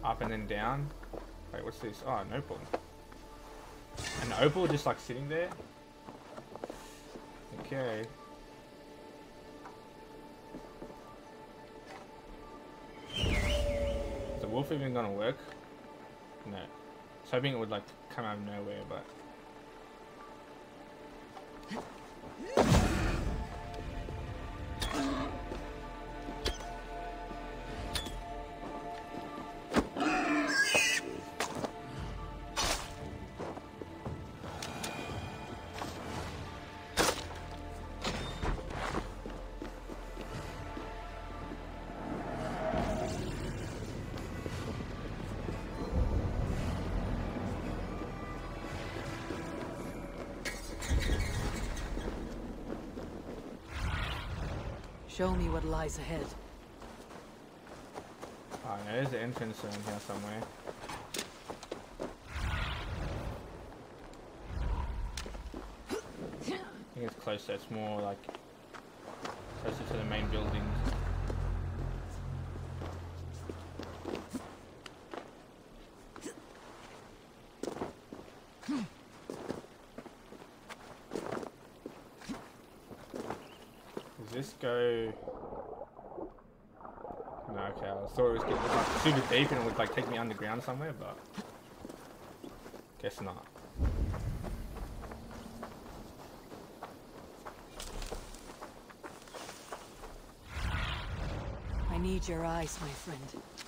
up and then down. Wait, what's this? Oh, an opal. An opal just like sitting there? Okay. Is the wolf even gonna work? No. I was hoping it would like come out of nowhere, but... Show me what lies ahead. Oh, no, there's the entrance in here somewhere. I think it's closer, it's more like closer to the main buildings. Does this go... No, okay, I thought it was getting like super deep and it would like take me underground somewhere, but guess not. I need your eyes, my friend.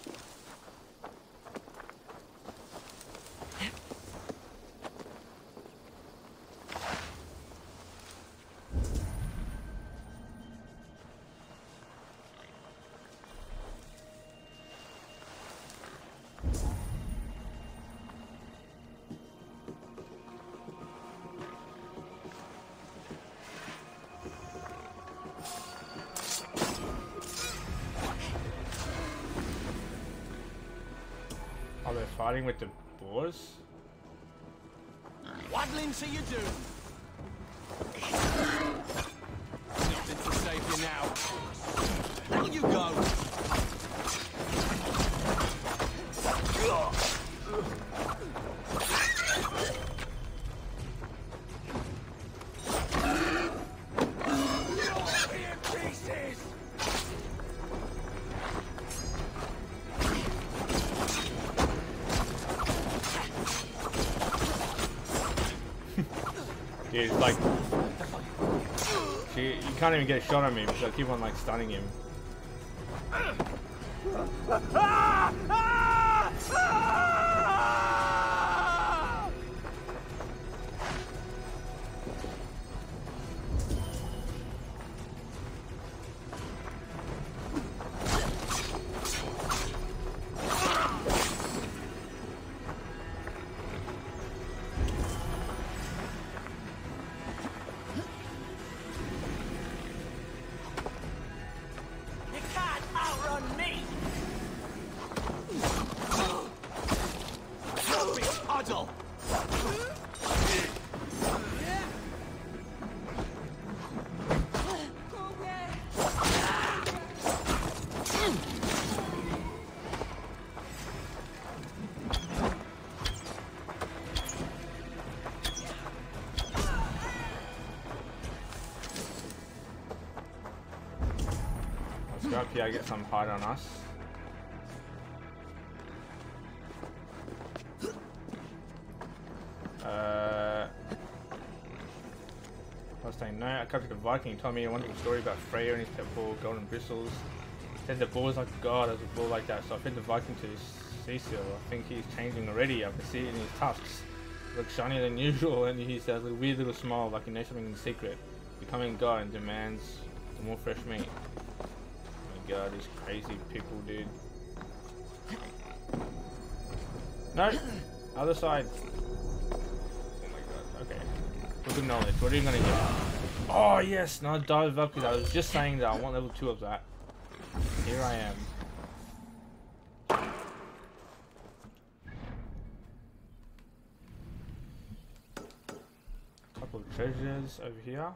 Oh, they're fighting with the boars? Waddling to your doom. Nothing to save you now. Down you go. Dude, like... you can't even get a shot on me because I keep on like stunning him. Let's go up here, get some hide on us. I was saying, no, I captured a Viking. He told me a wonderful story about Freya and his pet bull, Golden Bristles. He said the bull is like a god, as a bull like that. So I fed the Viking to his sea seal. I think he's changing already. I can see it in his tusks. He looks shinier than usual, and he has a weird little smile, like he knows something in secret. Becoming god and demands more fresh meat. Oh my god, these crazy people, dude. No! Other side. Oh my god, okay. Good knowledge. What are you gonna get? Oh yes! No, dive Valkyries. I was just saying that I want level 2 of that. Here I am. Couple of treasures over here.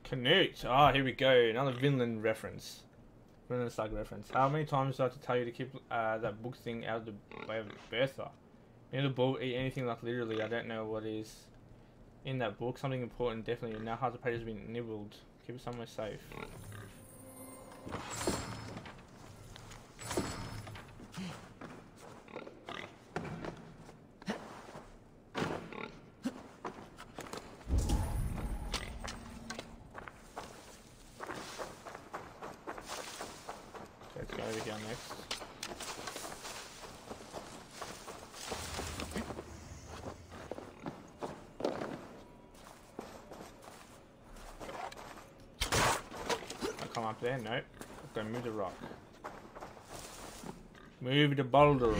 Canute. Ah, here we go. Another Vinland reference. Vinland Saga reference. How many times do I have to tell you to keep that book thing out of the way of Bertha? You know the bull eat anything like literally. I don't know what is in that book. Something important, definitely. Now half the page has been nibbled. Keep it somewhere safe. Let's go over here next. I'll come up there, nope. Go move the rock. Move the boulder.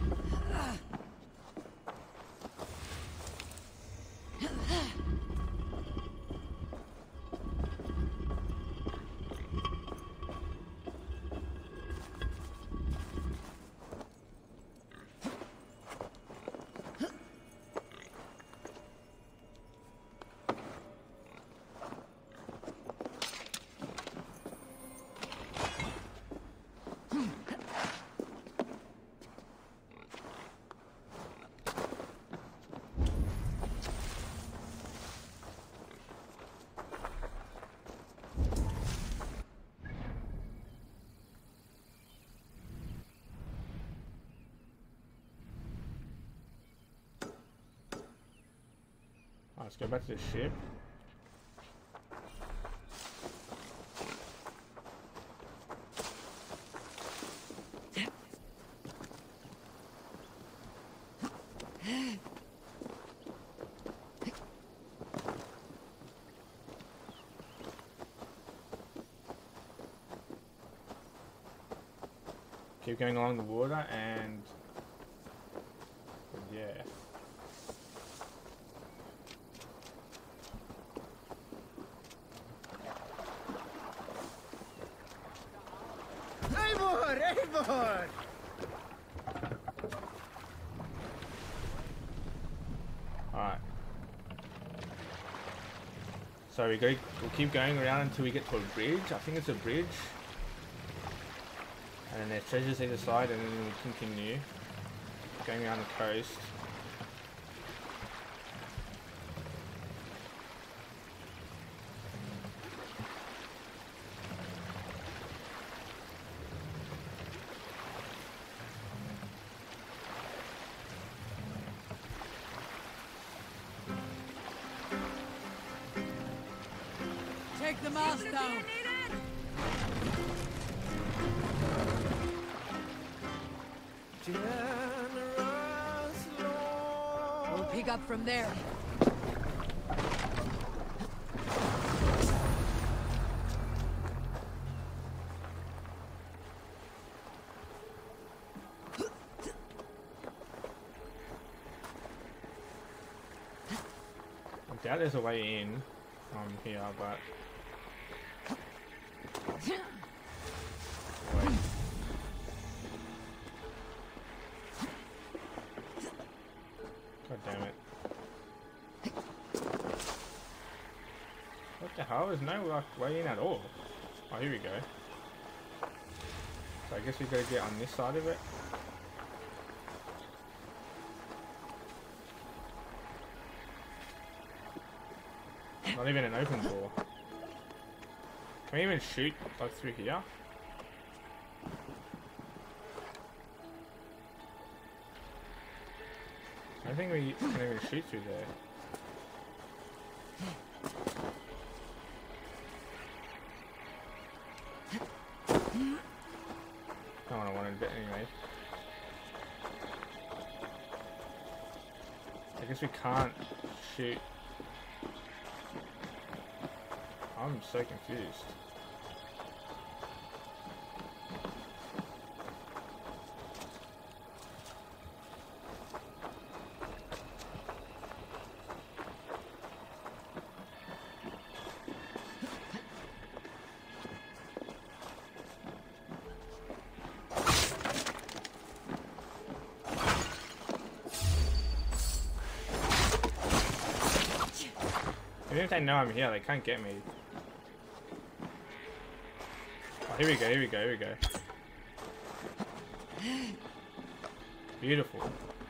Let's go back to the ship. Keep going along the water and yeah. Alright. So we'll keep going around until we get to a bridge. I think it's a bridge. And then there's treasures either side, and then we'll continue going around the coast. Take the mast down. We'll pick up from there. I doubt there's a way in from here, but wait. God damn it. What the hell? There's no way in at all. Oh, here we go. So I guess we gotta get on this side of it. Not even an open door. Can we even shoot like through here? I don't think we can even shoot through there. Not what I wanted, but anyway. I guess we can't shoot. I'm so confused. Even if they know I'm here, they can't get me. here we go, here we go, here we go. Beautiful.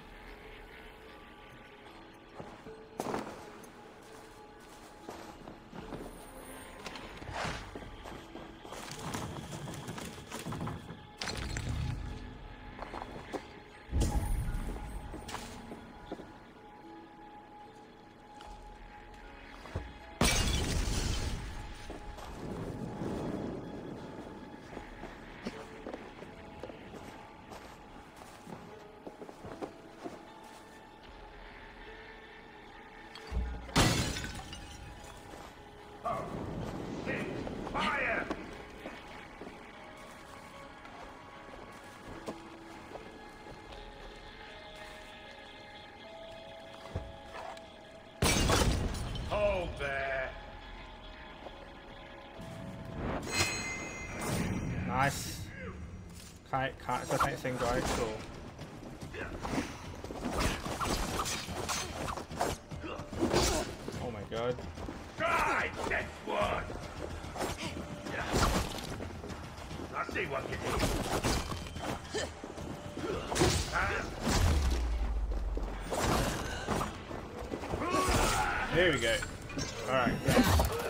Nice. Can't assassinate same guy, cool. Oh my god. Die, dead one! I see what you did. There we go. Alright, great.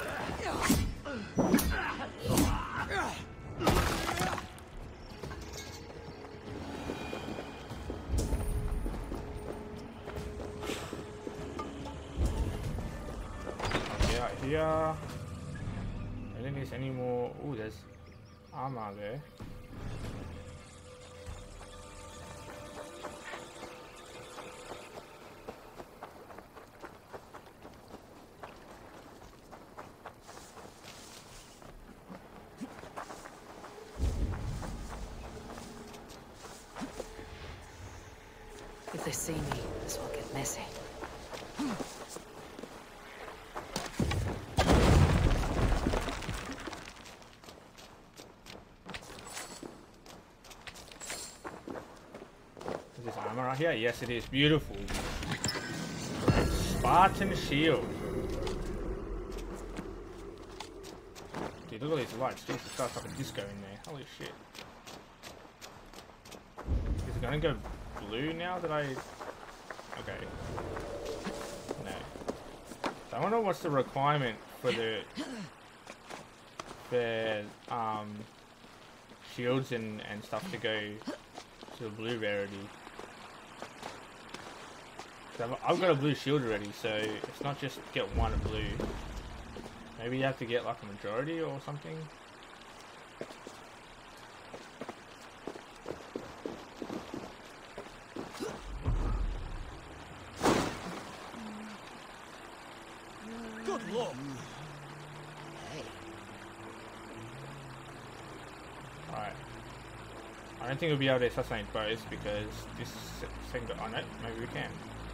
Here. I don't think there's any more. Ooh, there's armor there. If they see me, this will get messy. Is this armor right here? Yes, it is. Beautiful. Spartan shield. Dude, look at all these lights. Jesus Christ, like a disco in there. Holy shit. Is it gonna go blue now that I... Okay. No. So I wonder what's the requirement for the... shields and stuff to go to the blue rarity. So I've got a blue shield already, so it's not just get one blue. Maybe you have to get like a majority or something. Good luck. Alright. I don't think we'll be able to assassinate both because this thing got on it. Maybe we can.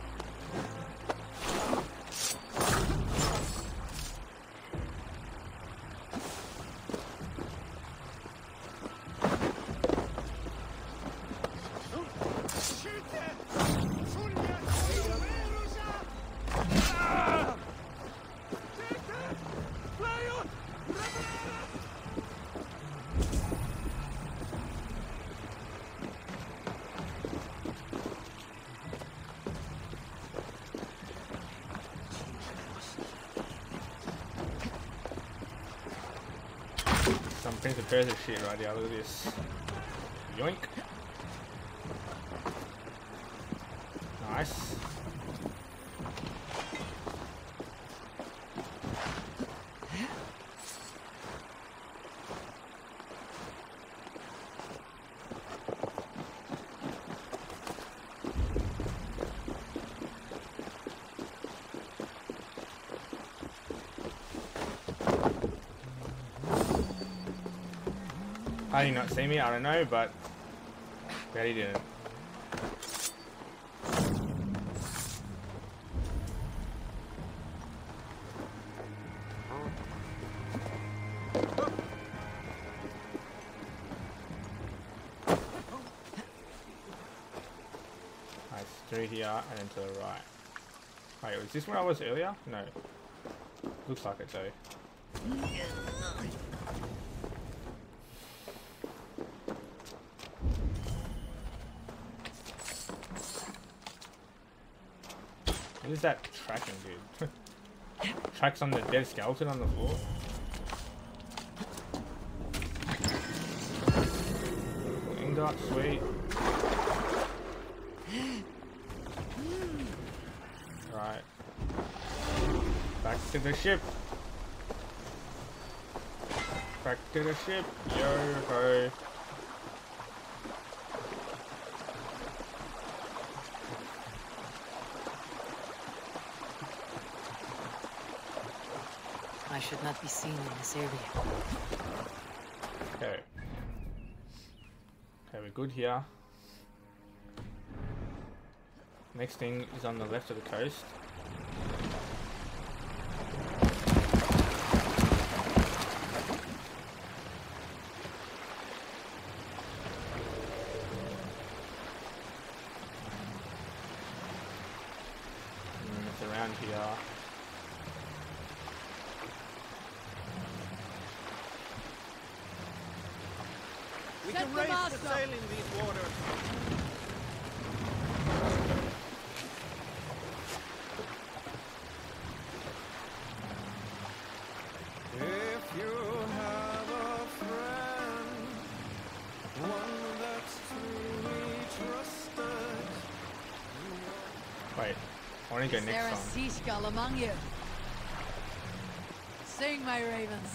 Some Prince of Persia shit right here, look at this. Yoink. Nice. How do you not see me? I don't know, but bet he didn't. Nice, through here and then to the right. Wait, was this where I was earlier? No. Looks like it though. is that tracking, dude? Tracks on the dead skeleton on the floor. Ingot, sweet. Right. Back to the ship. Back to the ship. Yo ho. I should not be seen in this area. Okay. Okay, we're good here. Next thing is on the left of the coast. It's around here. We Set can the raise mast the up. sail in these waters. If you have a friend, one that's truly trusted. Wait, I want to go Is there a next time. seagull among you? Sing, my ravens.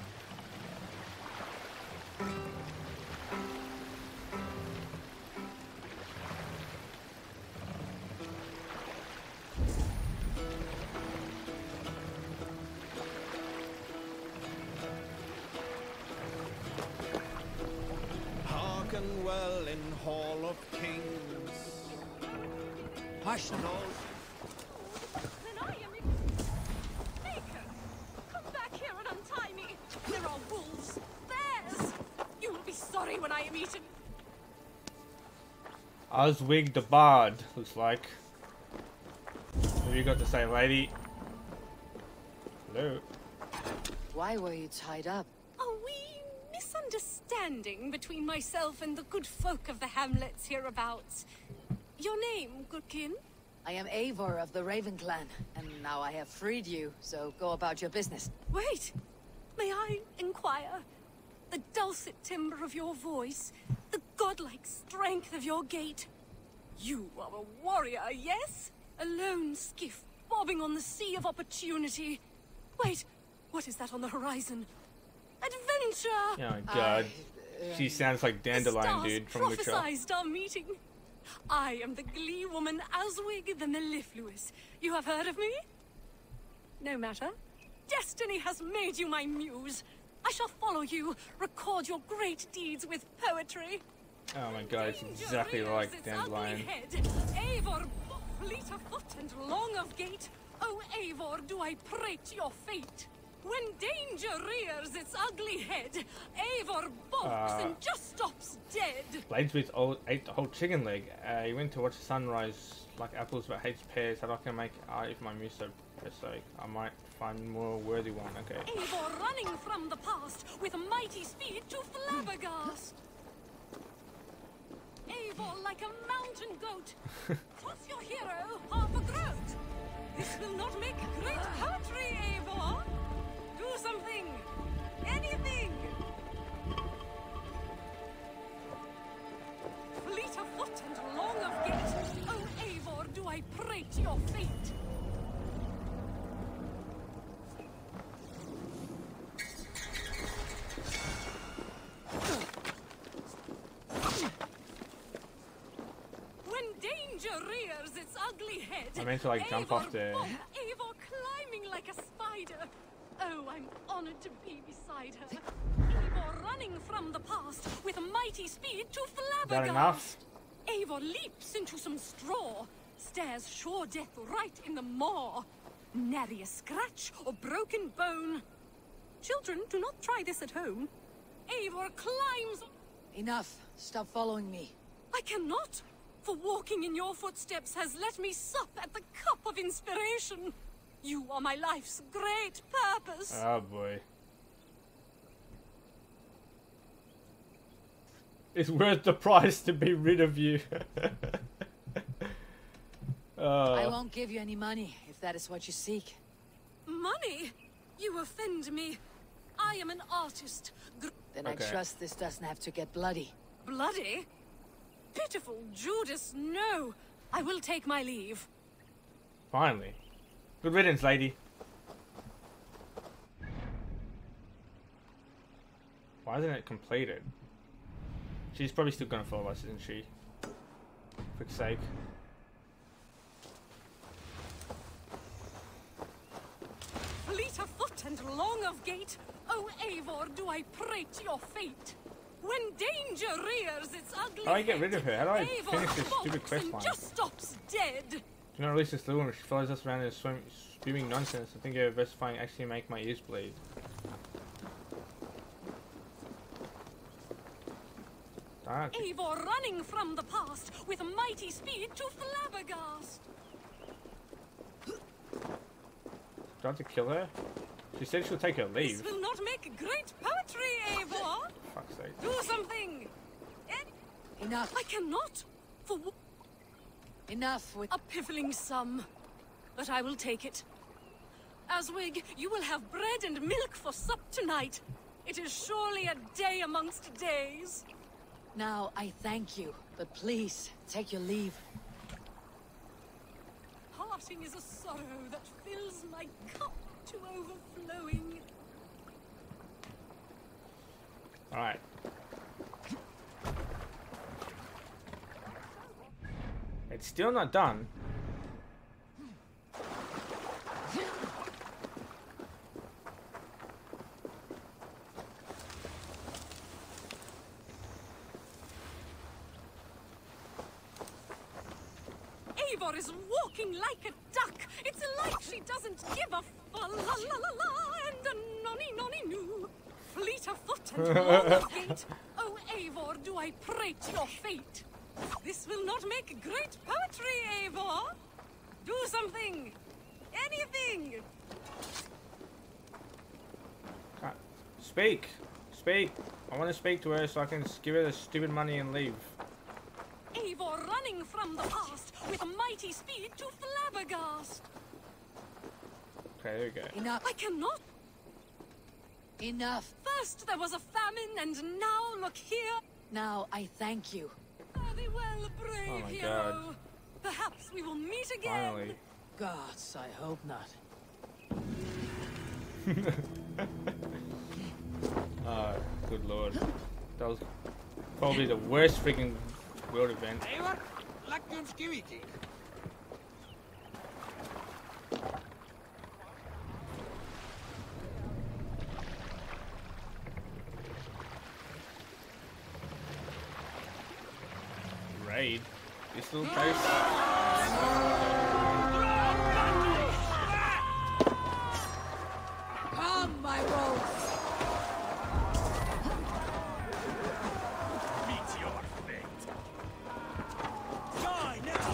Hearken well in Hall of Kings. Hush now. Then I am Baker. Come back here and untie me. There are wolves, bears. You will be sorry when I am eaten. Oswig the Bard, looks like. What have you got to say, lady? Hello? Why were you tied up? A wee misunderstanding between myself and the good folk of the hamlets hereabouts. Your name, goodkin? I am Eivor of the Raven Clan, and now I have freed you, so go about your business. Wait, may I inquire? The dulcet timbre of your voice, the godlike strength of your gait. You are a warrior, yes? A lone skiff bobbing on the sea of opportunity. Wait, what is that on the horizon? Adventure! Oh my god. She sounds like The Dandelion, stars dude, from Witcher. prophesized our meeting. I am the glee woman Oswig the Mellifluous. You have heard of me? No matter. Destiny has made you my muse. I shall follow you, record your great deeds with poetry. Oh my god, it's Danger exactly rears like its Dandelion. ugly head. Eivor, fleet of foot and long of gait. Oh, Eivor, do I prate your fate? When danger rears its ugly head, Eivor balks and just stops dead. Bladesmith ate the whole chicken leg. He went to watch the sunrise like apples but hates pears. How can I make art if my muse so prosaic? I might find more worthy one. Okay. Eivor running from the past with mighty speed to flabbergast. Eivor like a mountain goat. Toss your hero half a groat. This will not make great poetry, Eivor. Do something. Anything. Fleet of foot and long of gait. Oh, Eivor, do I prate your fate? When danger rears its ugly head, I meant to, like, jump off there. Eivor climbing like a spider. Oh, I'm honored to be beside her. Eivor running from the past with mighty speed to flabbergast. That enough? Eivor leaps into some straw, stares sure death right in the maw. Nary a scratch or broken bone. Children, do not try this at home. Eivor climbs. Enough. Stop following me. I cannot, for walking in your footsteps has let me sup at the cup of inspiration. You are my life's great purpose. Oh boy. It's worth the price to be rid of you. I won't give you any money if that is what you seek. Money? You offend me. I am an artist. Then Okay. I trust this doesn't have to get bloody. Bloody? Pitiful Judas, no. I will take my leave. Finally. Good riddance, lady. Why isn't it completed? She's probably still gonna follow us, isn't she? For fuck's sake. Fleet of foot and long of gait, O Eivor, do I pray to your fate. When danger rears its ugly How do I get rid of her? How do I Eivor finish this stupid balks quest and line? just stops dead. Do not release this little one. She follows us around and is spewing nonsense. I think her versifying actually make my ears bleed. Dark. Eivor running from the past with mighty speed to flabbergast. Do I have to kill her? She said she'll take her leave. This will not make great poetry, Eivor. Fuck's sake. Do something. Enough. I cannot. For Enough with... a piffling sum. But I will take it. Aswig, you will have bread and milk for sup tonight. It is surely a day amongst days. Now, I thank you, but please, take your leave. Parting is a sorrow that fills my cup to overflowing. Alright. It's still not done. Eivor is walking like a duck. It's like she doesn't give a fa la la la la and a nonny nonny noo. Fleet of foot and long of gait. Oh, Eivor, do I pray to your fate? This will not make great poetry, Eivor. Do something. Anything. Speak! Speak! I want to speak to her so I can give her the stupid money and leave. Eivor running from the past with mighty speed to flabbergast. Okay, there we go. Enough. I cannot. Enough. First there was a famine, and now look here. Now, I thank you. Fare thee well, brave Oh my hero. God. Perhaps we will meet again. Finally. Gods, I hope not. Good lord. That was probably the worst freaking world event. Eivor, lägg skiviki. Raid? This little place? Come, my rogues! Meet your fate. Die now!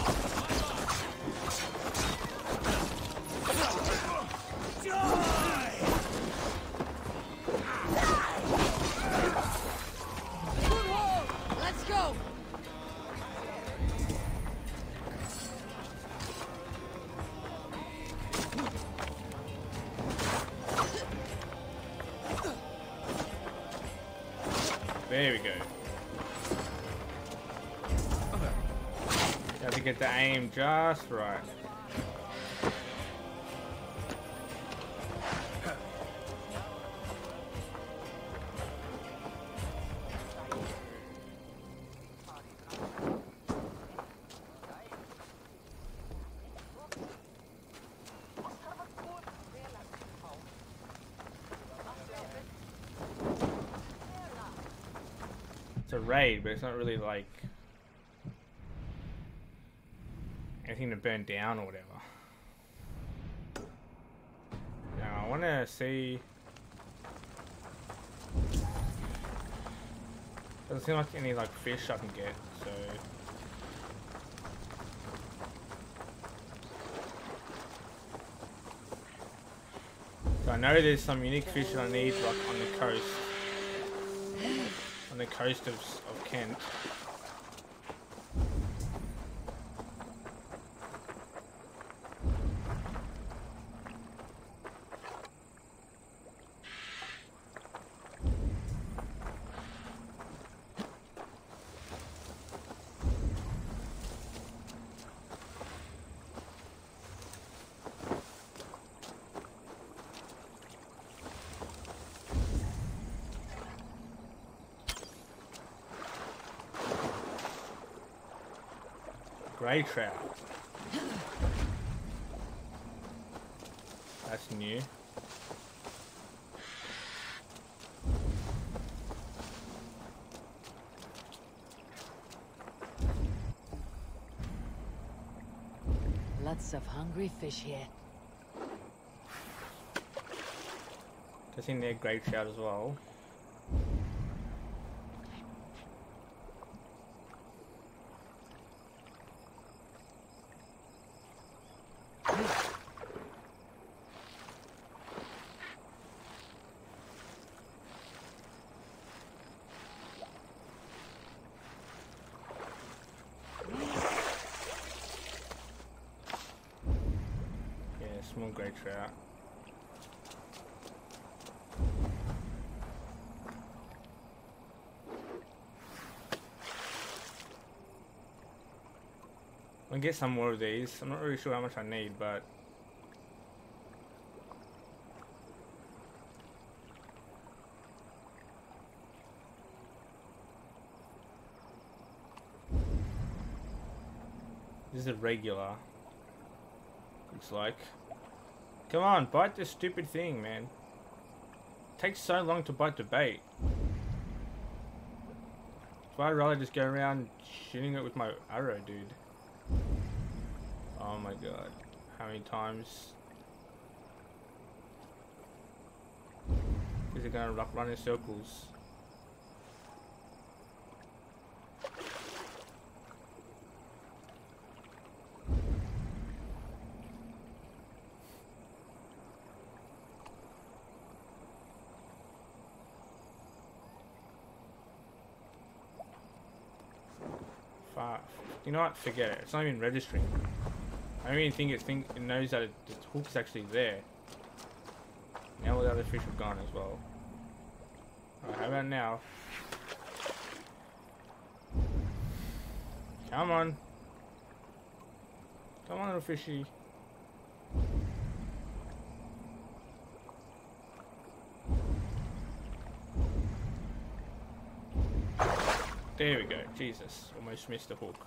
Good roll! Let's go! There we go. Have to get the aim just right. It's a raid, but it's not really like anything to burn down or whatever. Now I want to see. Doesn't seem like any like fish I can get, so. So I know there's some unique fish that I need like on the coast. On the coast of Kent. Grey trout. That's new. Lots of hungry fish here. I think they're grey trout as well. Small grey trout. I'll get some more of these. I'm not really sure how much I need, but this is a regular. Looks like. Come on, bite this stupid thing, man. It takes so long to bite the bait. So I'd rather just go around shooting it with my arrow, dude. Oh my god. How many times is it gonna run in circles? You know what? Forget it. It's not even registering. I don't even think it knows that the hook's actually there. Now all the other fish have gone as well. Alright, how about now? Come on. Come on, little fishy. There we go. Jesus. Almost missed the hook.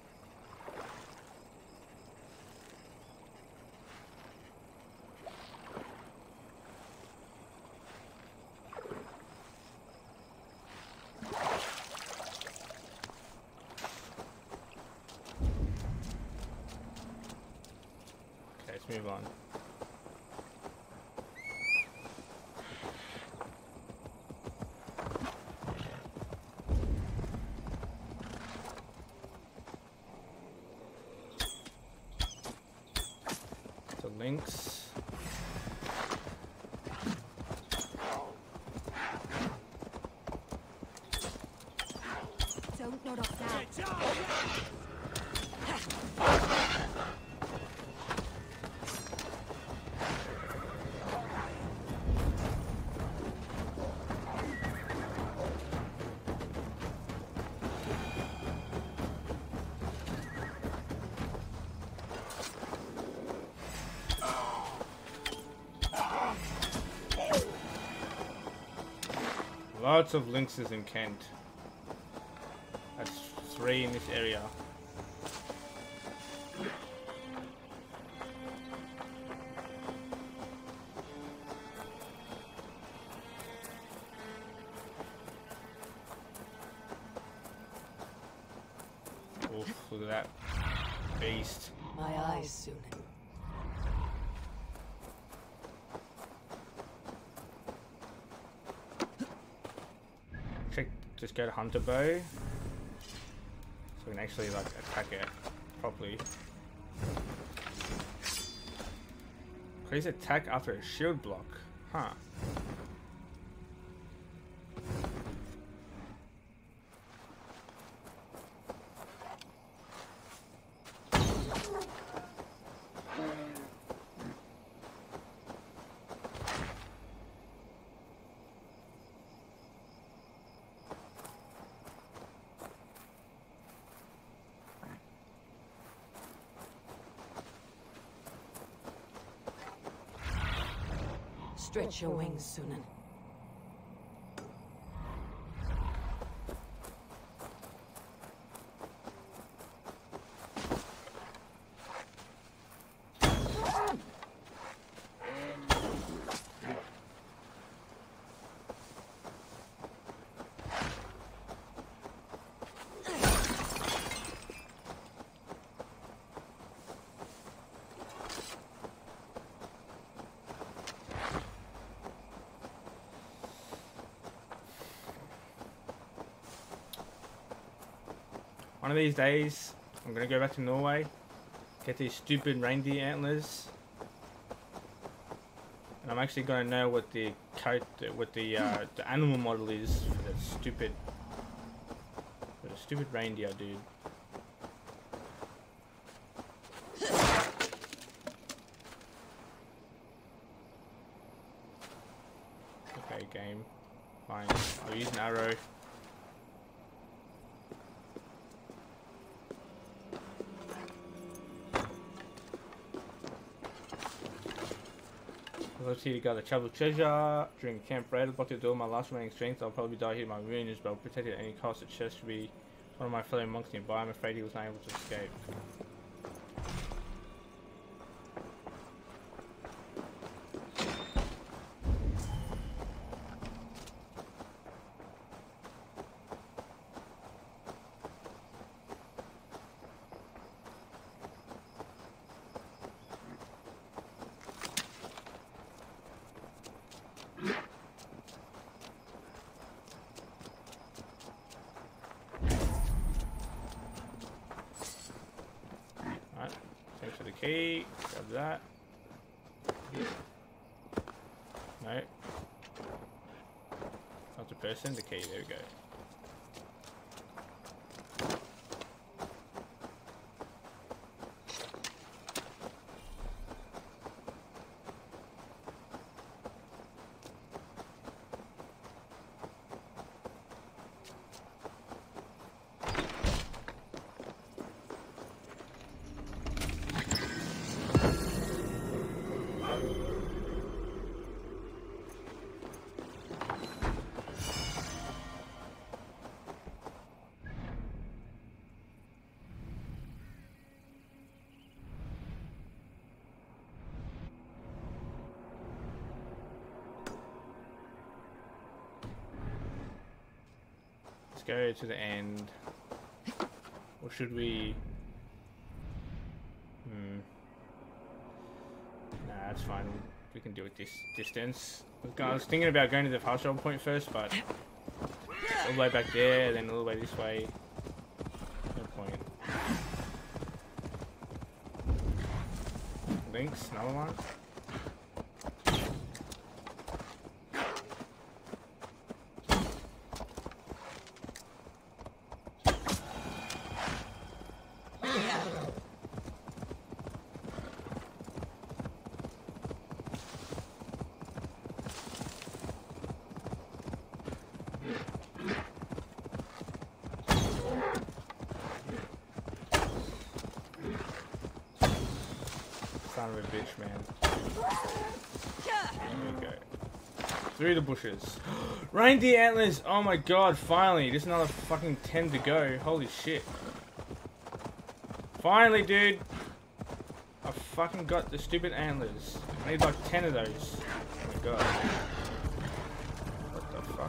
Okay, let's move on. Links. Don't nod off now. Lots of lynxes in Kent. That's 3 in this area. Oof, look at that beast. My eyes soon. Just go to hunter bow, so we can actually like attack it properly. Increase attack after a shield block, huh? Stretch your wings, Sunan. One of these days, I'm gonna go back to Norway, get these stupid reindeer antlers, and I'm actually gonna know what the the animal model is for the stupid reindeer, dude. Okay, game. Fine. I'll use an arrow. Let's see, you got a travel treasure. During camp raid, blocked the door. My last remaining strength. I'll probably die here. My wounds, but I'll protect it at any cost. The chest should be one of my fellow monks nearby. I'm afraid he was not able to escape. Thanks for the key. Grab that. No. Not the person, the key. There we go. Go to the end, or should we? Nah, that's fine. We can do it this distance. I was thinking about going to the fast travel point first, but all the way back there, then all the way this way. No point. Links, another one. Son of a bitch, man. There we go. Through the bushes. Reindeer antlers! Oh my god, finally! There's another fucking 10 to go. Holy shit. Finally, dude! I fucking got the stupid antlers. I need like 10 of those. Oh my god. What the fuck?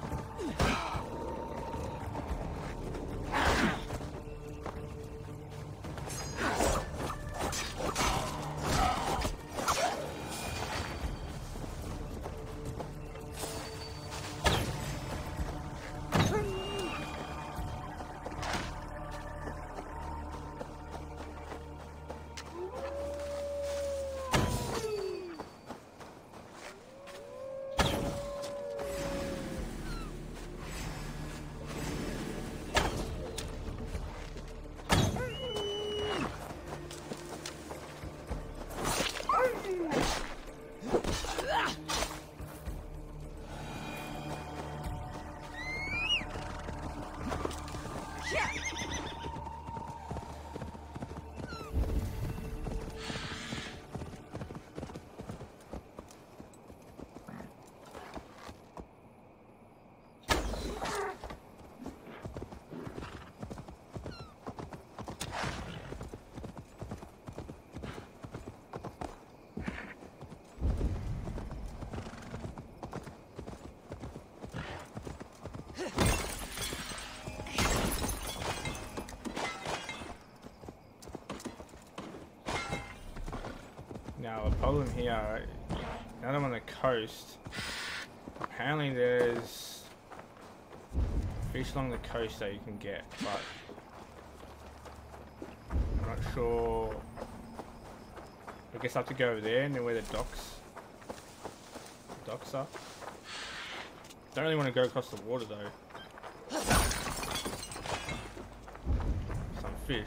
Now the problem here, now that I'm on the coast, apparently there's fish along the coast that you can get, but I'm not sure. I guess I have to go over there and then where the docks are. Don't really want to go across the water though. Some fish.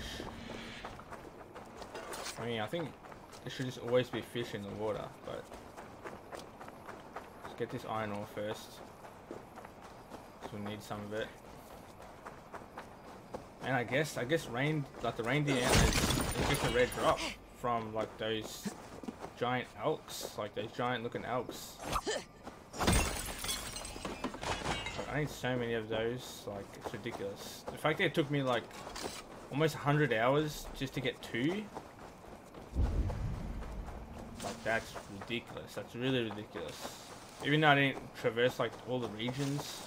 I mean, I think there should just always be fish in the water, but let's get this iron ore first. So we'll need some of it. And I guess rain, like the reindeer antlers, is just a red drop from like those giant elks, like those giant looking elks. Like, I need so many of those, like it's ridiculous. The fact that it took me like almost 100 hours just to get 2, like that's ridiculous. That's really ridiculous. Even though I didn't traverse like all the regions.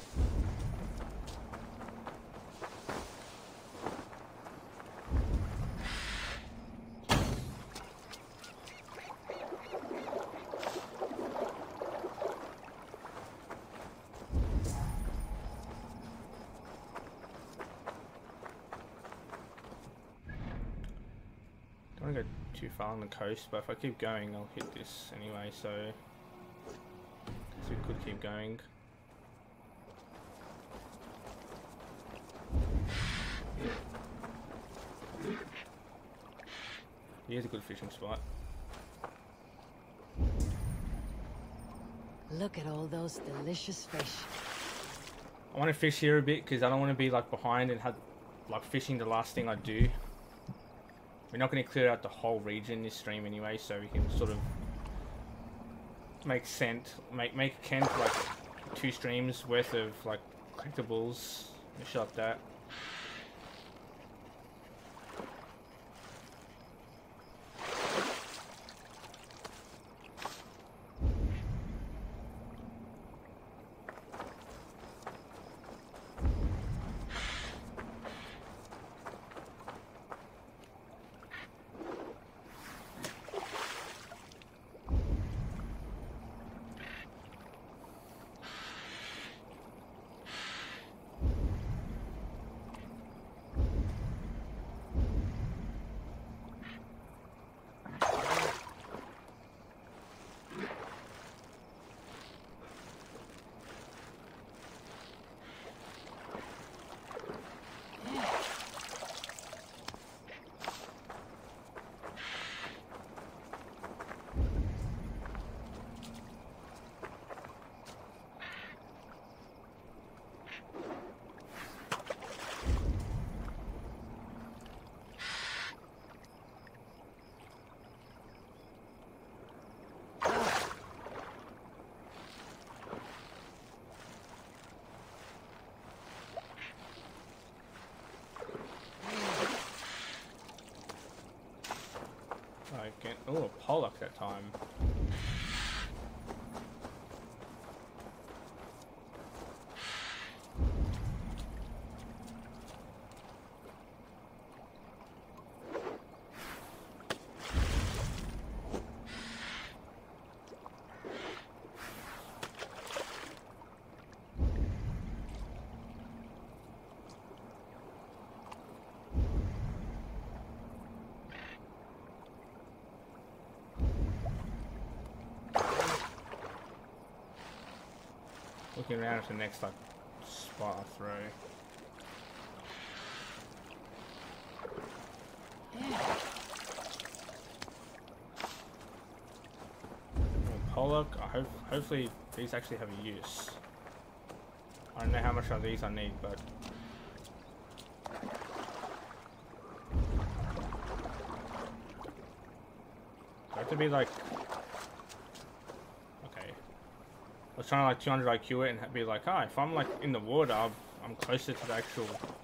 Don't want to go too far on the coast, but if I keep going, I'll hit this anyway, so I guess we could keep going. Here's a good fishing spot. Look at all those delicious fish. I want to fish here a bit because I don't want to be like behind and have like fishing the last thing I do. We're not going to clear out the whole region this stream anyway, so we can sort of make a Kent like 2 streams worth of like collectibles and shit like that. Oh, a pollock that time. Looking around at the next like spot I throw. Pollock, hopefully these actually have a use. I don't know how much of these I need, but I have to be like, okay. I was trying to like 200 IQ it and be like, ah, if I'm like in the water, I'm closer to the actual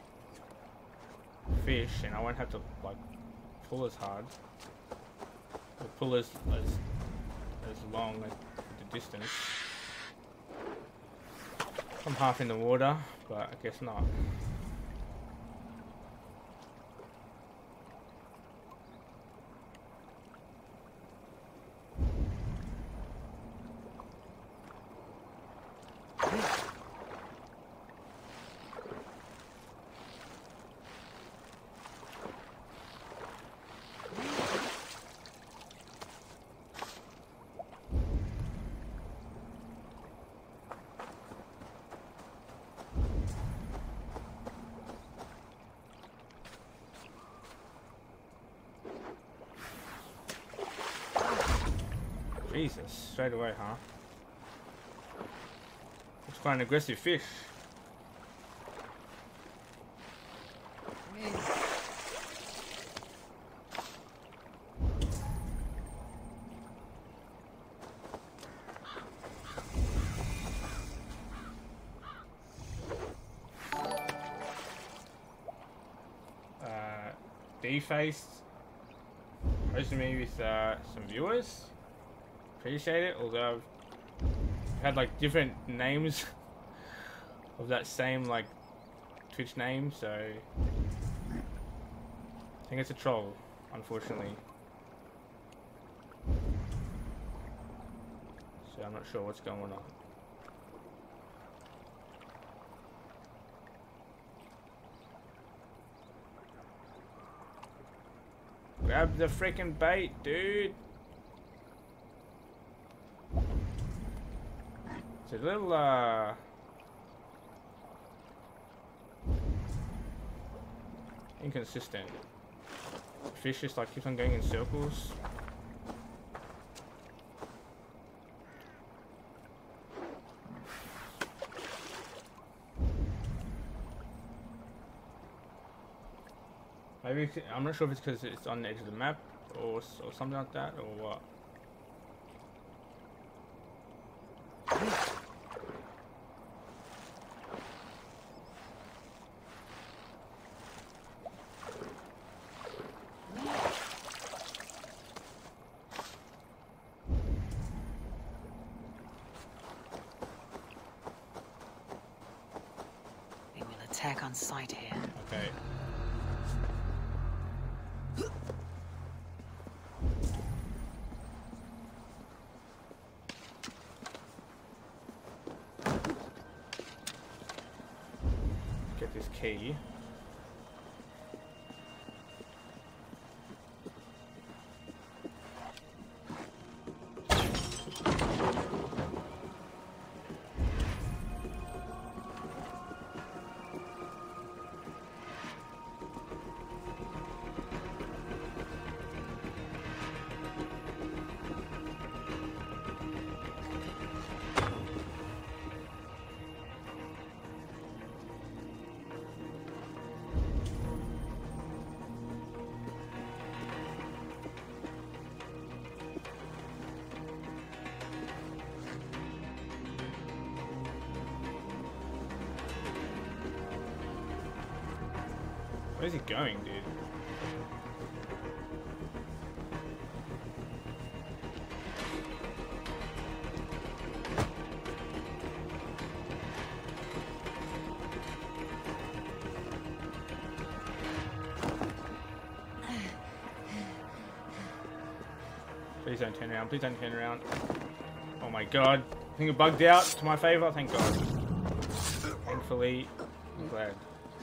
fish, and I won't have to like pull as hard, or pull as long as the distance. I'm half in the water, but I guess not. Jesus, straight away, huh? It's quite an aggressive fish. D-Faced hosting me with some viewers. Appreciate it, although I've had like different names of that same like Twitch name, so I think it's a troll, unfortunately. So I'm not sure what's going on. Grab the freaking bait, dude. It's a little inconsistent. The fish just like keeps on going in circles. Maybe I'm not sure if it's because it's on the edge of the map or something like that, or what. They will attack on sight here. Okay. Get this key. Where's he going, dude? Please don't turn around. Please don't turn around. Oh my god. I think it bugged out to my favor. Thank god. Thankfully, I'm glad.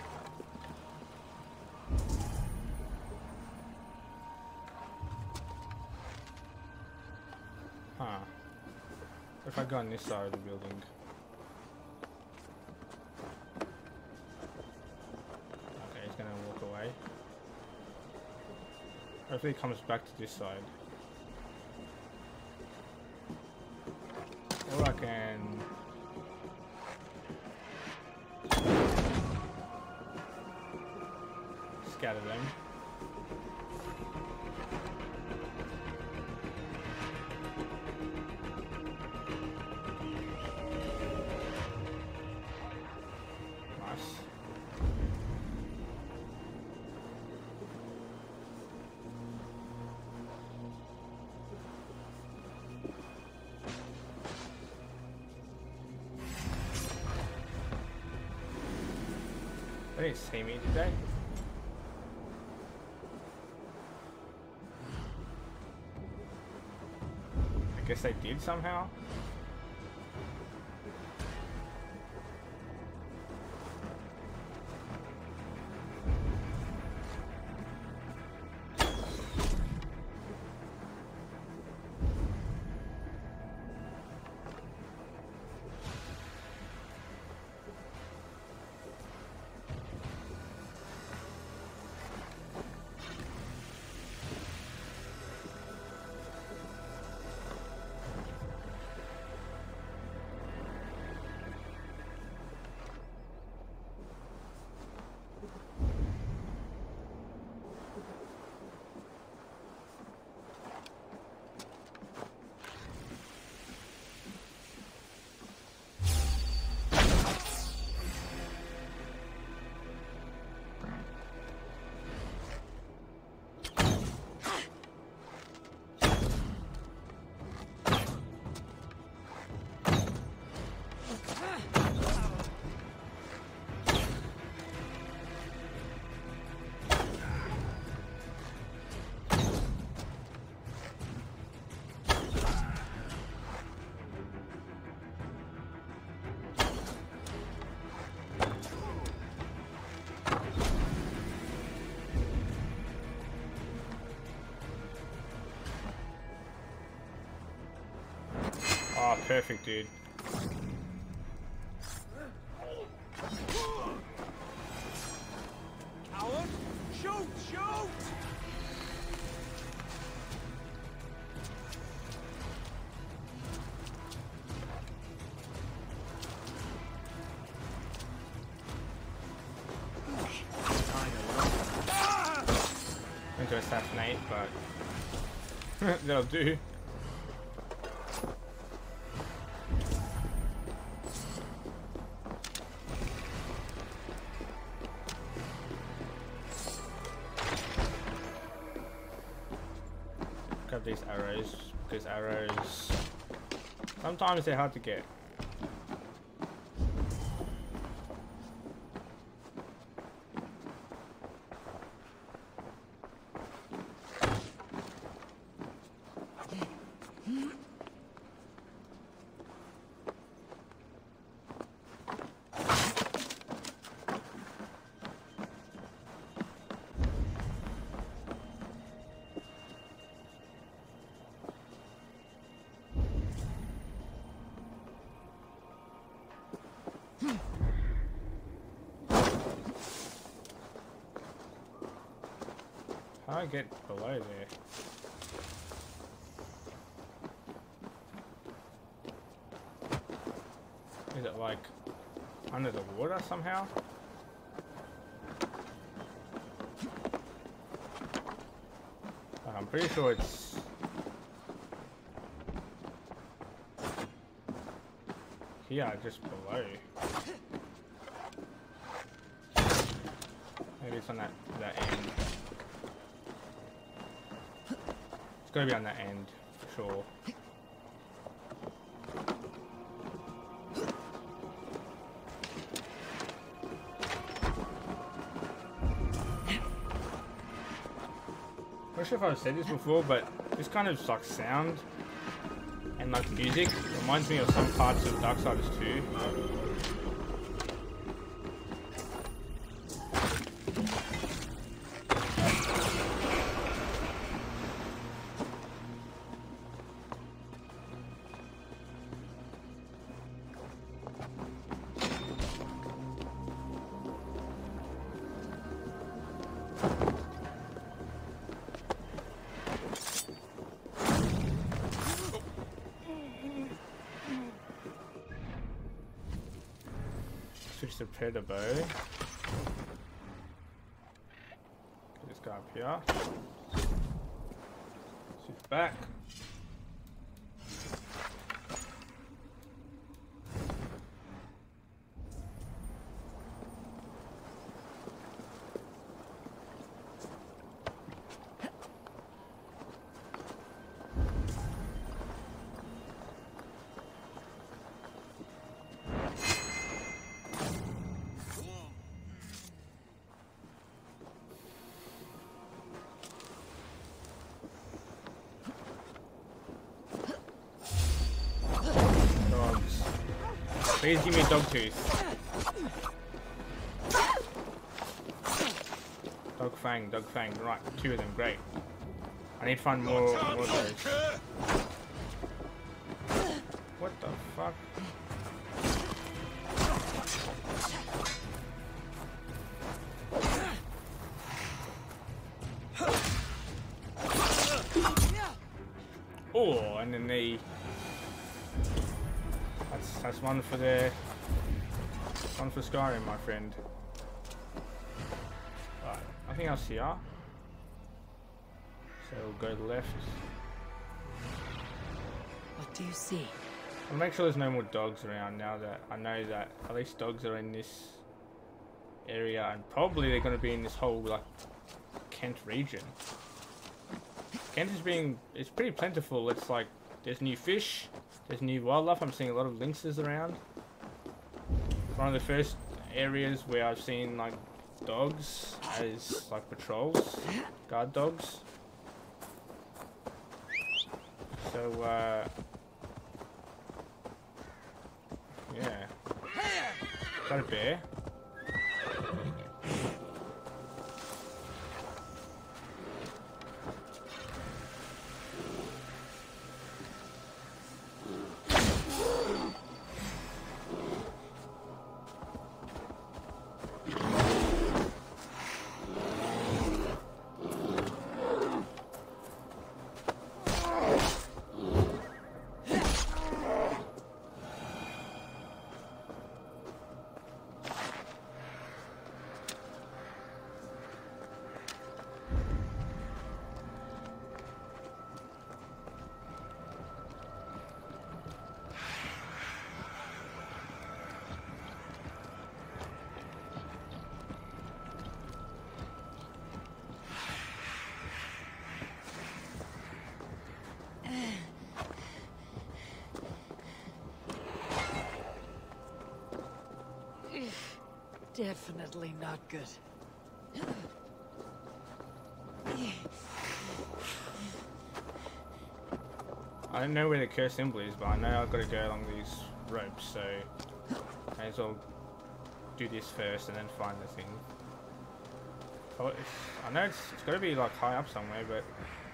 Huh. What if I go on this side of the building? Okay, he's gonna walk away. Hopefully he comes back to this side. Or I can... scatter them. Nice. They didn't see me, did they? I guess they did somehow. Oh, perfect, dude. Coward! Shoot! Shoot! Going to assassinate, but that'll do. Grab these arrows, because arrows sometimes they're hard to get. How do I get below there? Is it like under the water somehow? I'm pretty sure it's here, just below. Maybe it's on that end. It's gotta be on that end, for sure. I'm not sure if I've said this before, but this kind of like sound and like music reminds me of some parts of Darksiders 2. Switch to Predator bow. Get this guy up here. Switch back. Please give me a dog tooth. Dog fang. Right, 2 of them, great. I need to find more of those. What the fuck? Oh, and then the... That's one for Skyrim, my friend. Right, nothing else here. So we'll go left. What do you see? I'll make sure there's no more dogs around now that I know that at least dogs are in this area, and probably they're going to be in this whole like Kent region. Kent it's pretty plentiful. It's like there's new fish. There's new wildlife. I'm seeing a lot of lynxes around. It's one of the first areas where I've seen like dogs as like patrols, guard dogs. So yeah. Is that a bear? Definitely not good. I don't know where the curse symbol is, but I know I've got to go along these ropes, so I may as well do this first and then find the thing. Oh, I know it's got to be like high up somewhere, but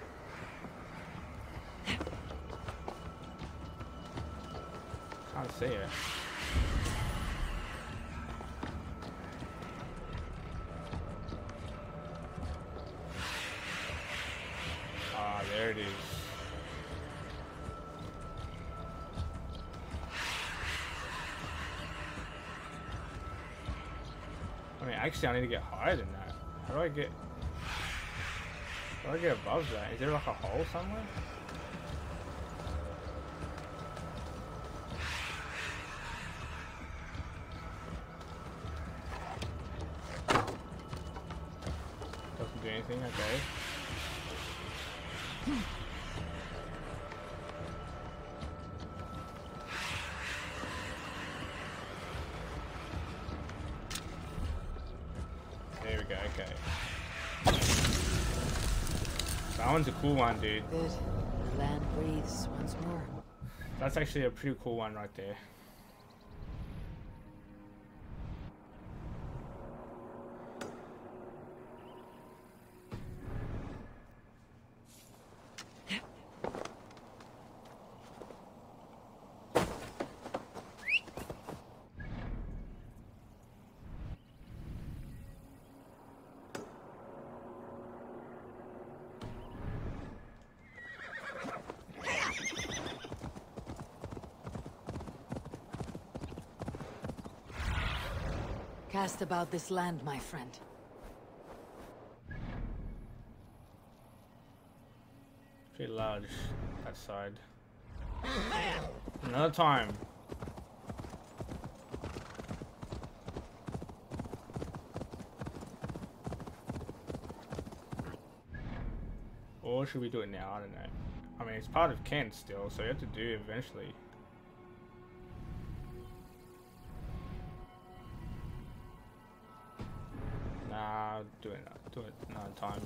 can't see it. Ah, there it is. I mean, actually, I need to get higher than that. How do I get above that? Is there like a hole somewhere? Doesn't do anything, okay. There we go, okay. That one's a cool one, dude. Good. The land breathes once more. That's actually a pretty cool one right there. Cast about this land, my friend. Pretty large, that side. Another time. Or should we do it now? I don't know. I mean, it's part of Kent still, so you have to do it eventually. Nah, do it another time.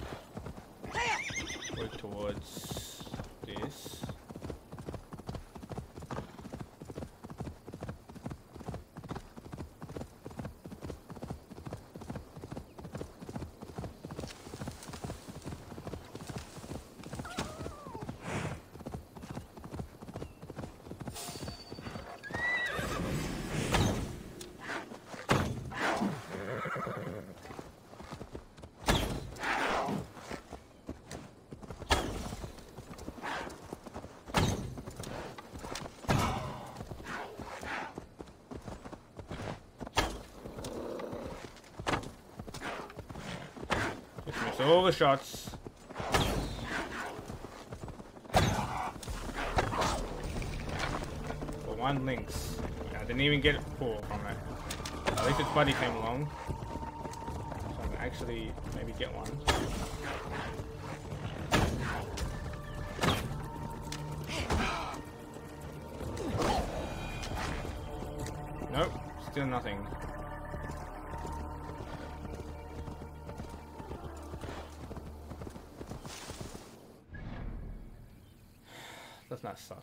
Work towards this. All the shots. For one Lynx. I didn't even get it pull from it. At least its buddy came along. So I can actually maybe get one. Nope, still nothing. Does not suck.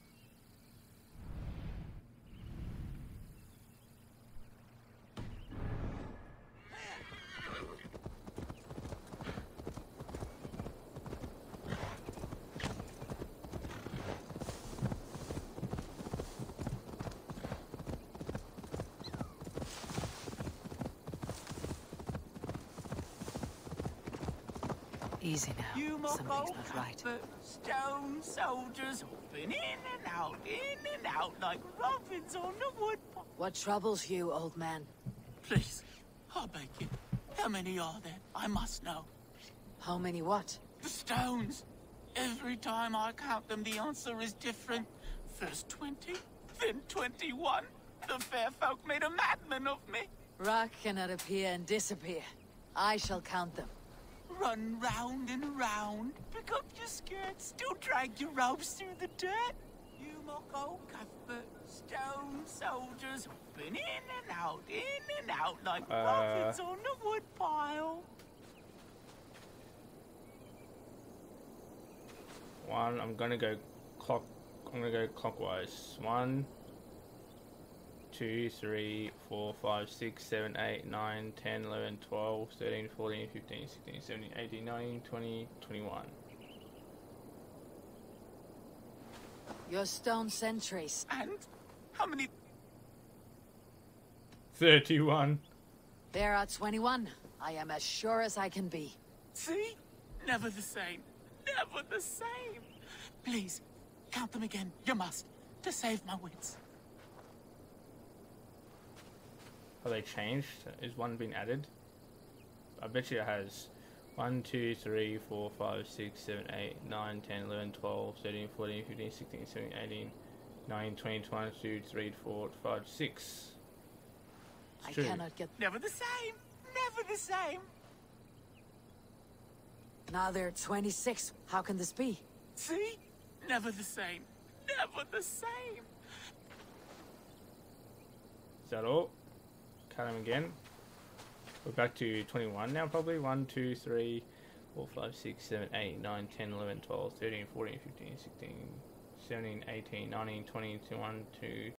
Easy now. Something's not right. Stone soldiers hopping in and out like robins on the woodpile. What troubles you, old man? Please, I beg you. How many are there? I must know. How many what? The stones. Every time I count them, the answer is different. First 20, then 21. The fair folk made a madman of me. Rock cannot appear and disappear. I shall count them. Run round and round, pick up your skirts, still drag your robes through the dirt. You mock old Cuthbert, stone soldiers been in and out like rockets on the wood pile. One, I'm gonna go clockwise. 1, 2, 3, 4, 5, 6, 7, 8, 9, 10, 11, 12, 13, 14, 15, 16, 17, 18, 19, 20, 21. Your stone sentries. And how many? 31. There are 21. I am as sure as I can be. See? Never the same. Never the same. Please, count them again. You must. To save my wits. Have they changed? Is one been added? I bet you it has. 1, 2, 3, 4, 5, 6, 7, 8, 9, 10, 11, 12, 13, 14, 15, 16, 17, 18, 19, 20, 21, 22, 23, 24, 25, 6. I True. cannot get... Never the same. Never the same. Now there are 26. How can this be? See? Never the same. Never the same. Is that all? Count them again. We're back to 21 now probably. 1, 2, 3, 4, 5, 6, 7, 8, 9, 10, 11, 12, 13, 14, 15, 16, 17, 18, 19, 20, 21, 22,